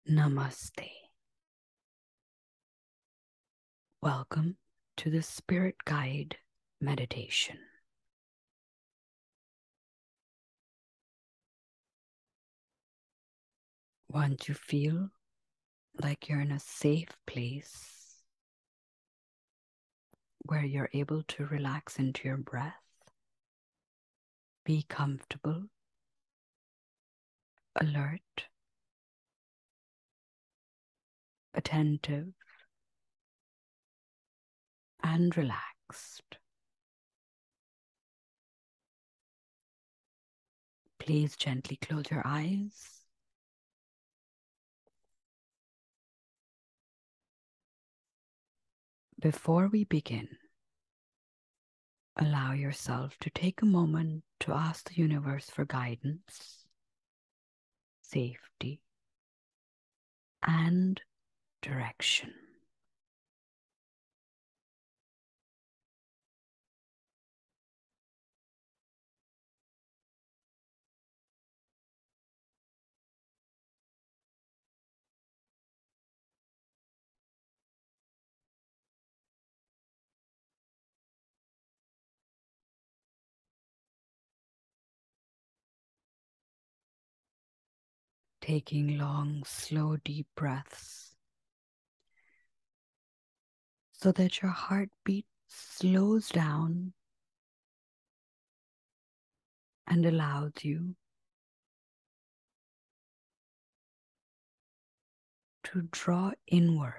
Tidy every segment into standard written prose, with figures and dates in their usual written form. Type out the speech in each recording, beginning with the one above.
Namaste. Welcome to the Spirit Guide Meditation. Want to feel like you're in a safe place where you're able to relax into your breath, be comfortable, alert, attentive, and relaxed. Please gently close your eyes. Before we begin, allow yourself to take a moment to ask the universe for guidance, safety, and direction. Taking long, slow, deep breaths so that your heartbeat slows down and allows you to draw inward.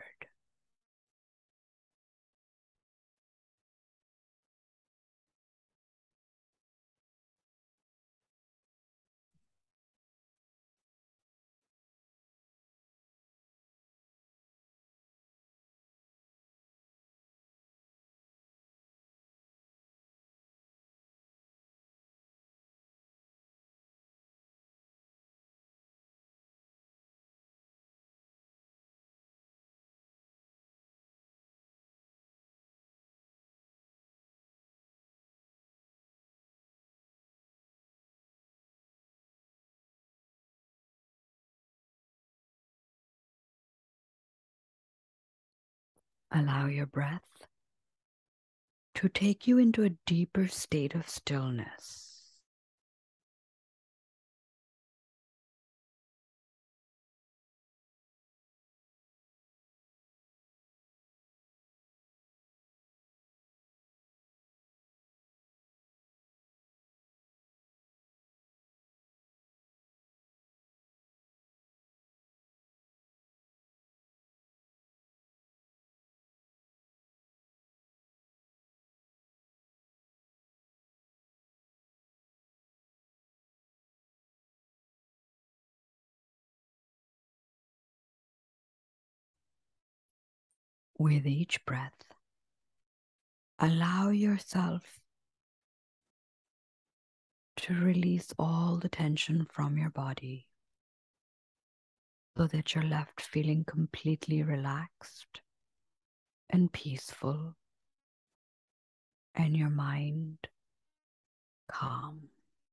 Allow your breath to take you into a deeper state of stillness. With each breath, allow yourself to release all the tension from your body so that you're left feeling completely relaxed and peaceful and your mind calm.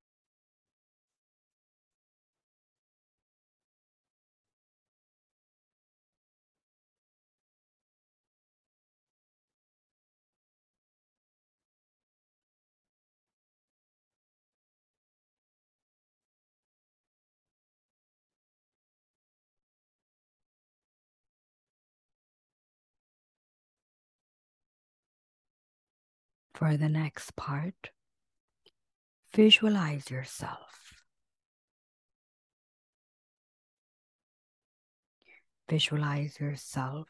For the next part, visualize yourself. Visualize yourself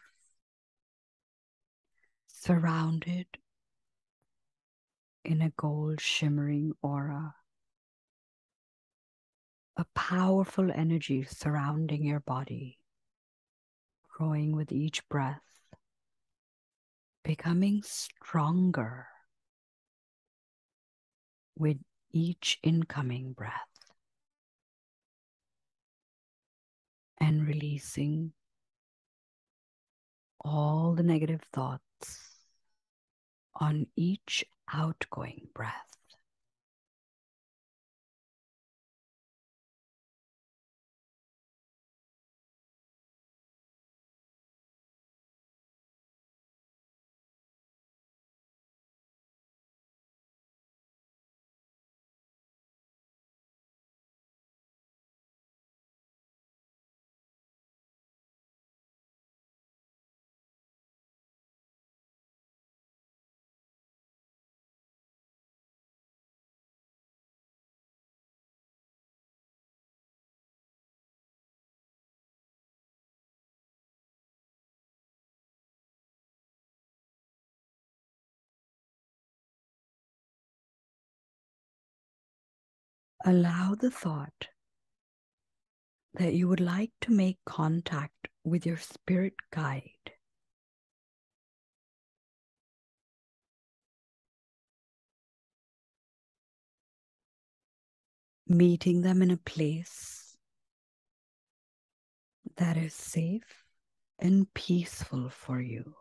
surrounded in a gold shimmering aura, a powerful energy surrounding your body, growing with each breath, becoming stronger with each incoming breath, and releasing all the negative thoughts on each outgoing breath. allow the thought that you would like to make contact with your spirit guide. Meeting them in a place that is safe and peaceful for you.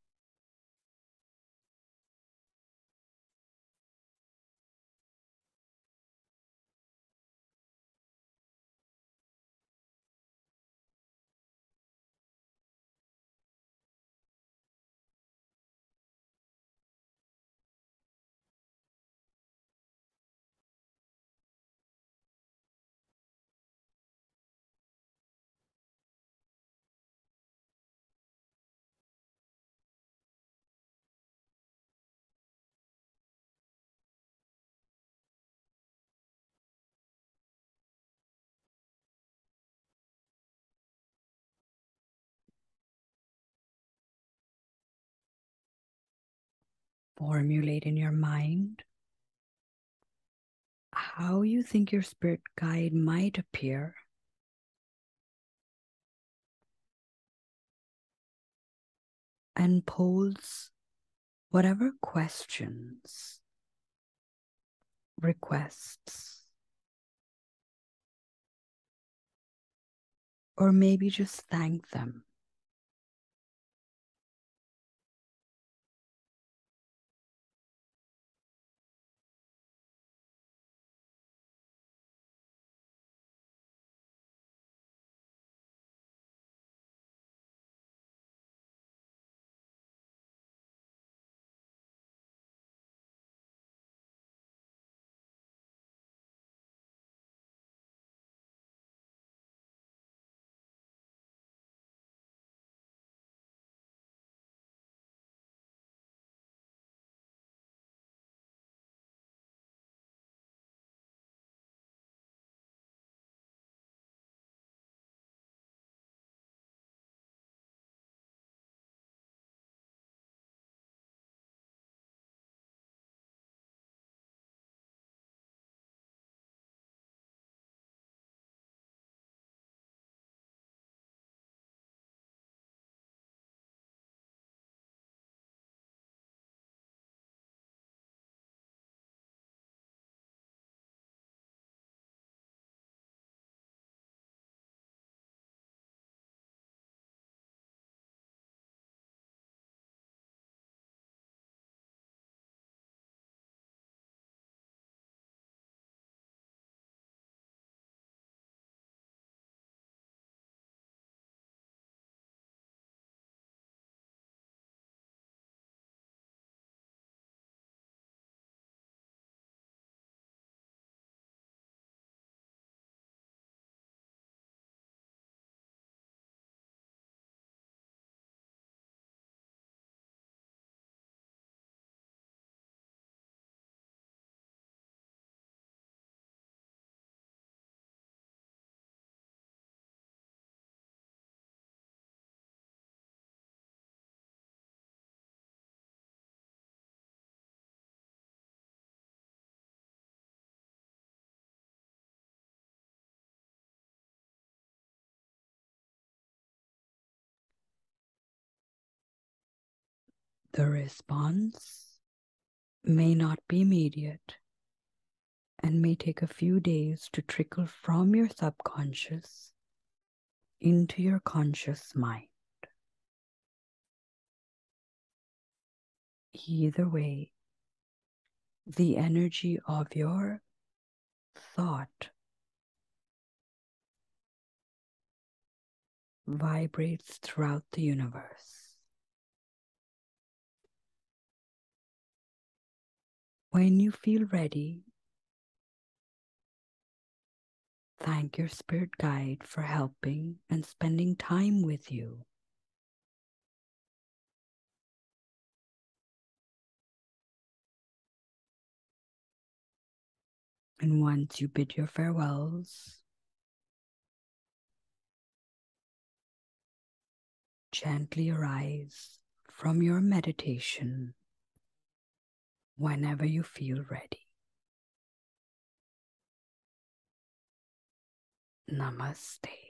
Formulate in your mind how you think your spirit guide might appear, and pose whatever questions, requests, or maybe just thank them. The response may not be immediate and may take a few days to trickle from your subconscious into your conscious mind. Either way, the energy of your thought vibrates throughout the universe. When you feel ready, thank your spirit guide for helping and spending time with you. And once you bid your farewells, gently arise from your meditation whenever you feel ready. Namaste.